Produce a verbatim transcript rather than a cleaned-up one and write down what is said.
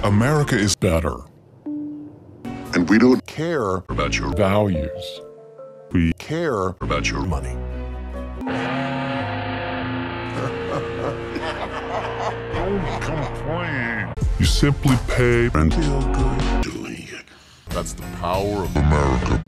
America is better. And we don't Care about your values. We care about your money. Don't complain. You simply pay and feel good doing it. That's the power of America.